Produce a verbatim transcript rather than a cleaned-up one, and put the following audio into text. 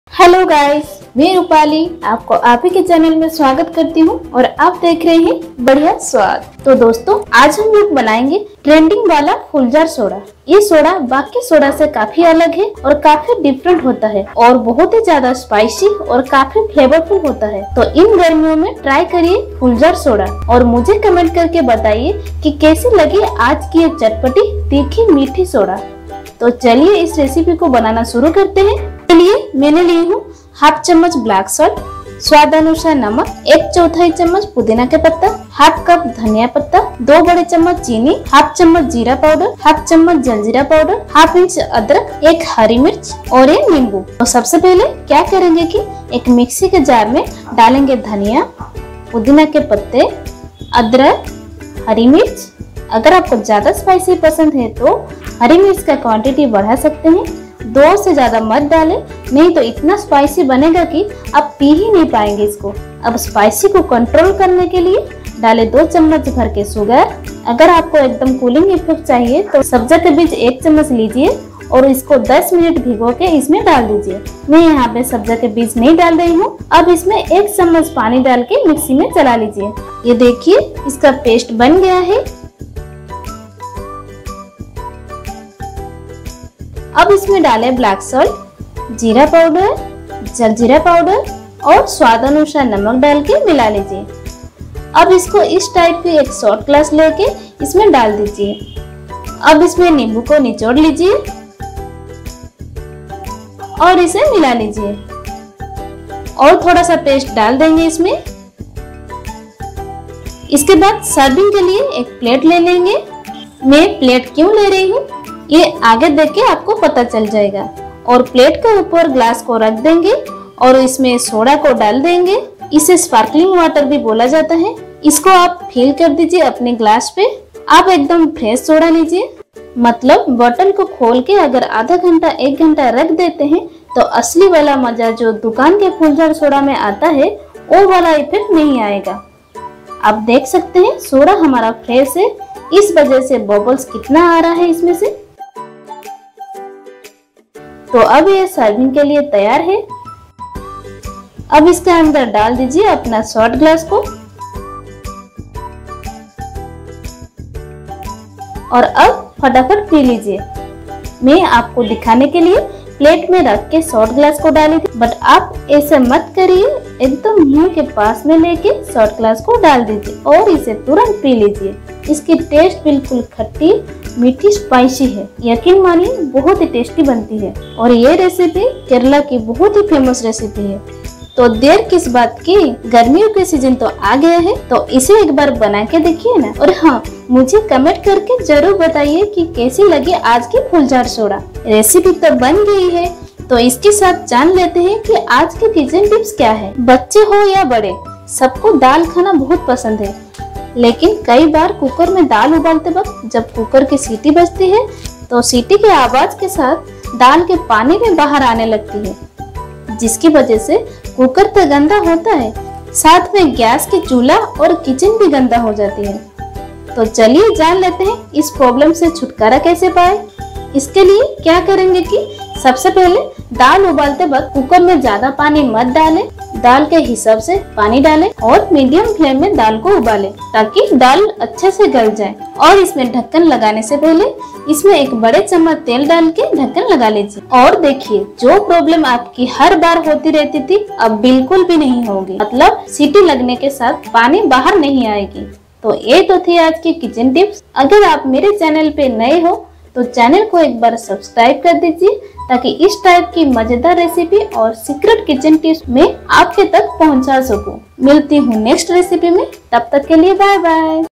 Hello guys, मैं रूपाली आपको आप ही के चैनल में स्वागत करती हूँ और आप देख रहे हैं बढ़िया स्वाद। तो दोस्तों, आज हम लोग बनाएंगे ट्रेंडिंग वाला फुलझार सोडा। ये सोडा बाकी सोडा से काफी अलग है और काफी डिफरेंट होता है और बहुत ही ज्यादा स्पाइसी और काफी फ्लेवरफुल होता है। तो इन गर्मियों में ट्राई करिए फुलझार सोडा और मुझे कमेंट करके बताइए कि कैसी लगी आज की ये चटपटी तीखी मीठी सोडा। तो चलिए इस रेसिपी को बनाना शुरू करते हैं। लिए मैंने ली हूँ हाफ चम्मच ब्लैक सॉल्ट, स्वाद अनुसार नमक, एक चौथाई चम्मच पुदीना के पत्ता, हाफ कप धनिया पत्ता, दो बड़े चम्मच चीनी, हाफ चम्मच जीरा पाउडर, हाफ चम्मच जलजीरा पाउडर, हाफ इंच अदरक, एक हरी मिर्च और एक नींबू। तो सबसे पहले क्या करेंगे कि एक मिक्सी के जार में डालेंगे धनिया, पुदीना के पत्ते, अदरक, हरी मिर्च। अगर आपको ज्यादा स्पाइसी पसंद है तो हरी मिर्च का क्वांटिटी बढ़ा सकते हैं, दो से ज्यादा मत डालें, नहीं तो इतना स्पाइसी बनेगा कि आप पी ही नहीं पाएंगे इसको। अब स्पाइसी को कंट्रोल करने के लिए डालें दो चम्मच भर के शुगर। अगर आपको एकदम कूलिंग इफेक्ट चाहिए तो सब्जा के बीज एक चम्मच लीजिए और इसको दस मिनट भिगो के इसमें डाल दीजिए। मैं यहाँ पे सब्जा के बीज नहीं डाल रही हूँ। अब इसमें एक चम्मच पानी डाल के मिक्सी में चला लीजिए। ये देखिए इसका पेस्ट बन गया है। अब इसमें डालें ब्लैक सॉल्ट, जीरा पाउडर, जलजीरा पाउडर और स्वाद अनुसार नमक डाल के मिला लीजिए। अब इसको इस टाइप की एक शॉर्ट ग्लास लेके इसमें डाल दीजिए। अब इसमें नींबू को निचोड़ लीजिए और इसे मिला लीजिए और थोड़ा सा पेस्ट डाल देंगे इसमें। इसके बाद सर्विंग के लिए एक प्लेट ले लेंगे। मैं प्लेट क्यों ले रही हूँ ये आगे देख के आपको पता चल जाएगा। और प्लेट के ऊपर ग्लास को रख देंगे और इसमें सोडा को डाल देंगे। इसे स्पार्कलिंग वाटर भी बोला जाता है। इसको आप फिल कर दीजिए अपने ग्लास पे। आप एकदम फ्रेश सोडा लीजिए, मतलब बोतल को खोल के अगर आधा घंटा एक घंटा रख देते हैं तो असली वाला मजा जो दुकान के फुलझार सोडा में आता है वो वाला इफेक्ट नहीं आएगा। आप देख सकते हैं सोडा हमारा फ्रेश है, इस वजह से बबल्स कितना आ रहा है इसमें से। तो अब ये सर्विंग के लिए तैयार है। अब इसके अंदर डाल दीजिए अपना शॉर्ट ग्लास को और अब फटाफट पी लीजिए। मैं आपको दिखाने के लिए प्लेट में रख के शॉर्ट ग्लास को डाली थी, बट आप ऐसे मत करिए। एकदम मुंह के पास में लेके शॉर्ट ग्लास को डाल दीजिए और इसे तुरंत पी लीजिए। इसकी टेस्ट बिल्कुल खट्टी मीठी स्पाइसी है। यकीन मानिए बहुत ही टेस्टी बनती है और ये रेसिपी केरला की बहुत ही फेमस रेसिपी है। तो देर किस बात की, गर्मियों के सीजन तो आ गया है, तो इसे एक बार बना के देखिए ना। और हाँ, मुझे कमेंट करके जरूर बताइए कि कैसी लगी आज की फुलझार सोडा। रेसिपी तो बन गई है, तो इसके साथ जान लेते हैं कि आज के किचन टिप्स क्या है। बच्चे हो या बड़े, सबको दाल खाना बहुत पसंद है, लेकिन कई बार कुकर में दाल उबालते वक्त जब कुकर की सीटी बजती है तो सीटी के आवाज के साथ दाल के पानी भी बाहर आने लगती है, जिसकी वजह से कुकर तो गंदा होता है, साथ में गैस की चूल्हा और किचन भी गंदा हो जाती है। तो चलिए जान लेते हैं इस प्रॉब्लम से छुटकारा कैसे पाए। इसके लिए क्या करेंगे कि सबसे पहले दाल उबालते वक्त कुकर में ज्यादा पानी मत डालें, दाल के हिसाब से पानी डालें और मीडियम फ्लेम में दाल को उबालें ताकि दाल अच्छे से गल जाए। और इसमें ढक्कन लगाने से पहले इसमें एक बड़े चम्मच तेल डाल के ढक्कन लगा लीजिए। और देखिए, जो प्रॉब्लम आपकी हर बार होती रहती थी अब बिल्कुल भी नहीं होगी, मतलब सीटी लगने के साथ पानी बाहर नहीं आएगी। तो ये तो थी आज की किचन टिप्स। अगर आप मेरे चैनल पे नए हो तो चैनल को एक बार सब्सक्राइब कर दीजिए ताकि इस टाइप की मजेदार रेसिपी और सीक्रेट किचन टिप्स में आपके तक पहुंचा सकूं। मिलती हूँ नेक्स्ट रेसिपी में, तब तक के लिए बाय बाय।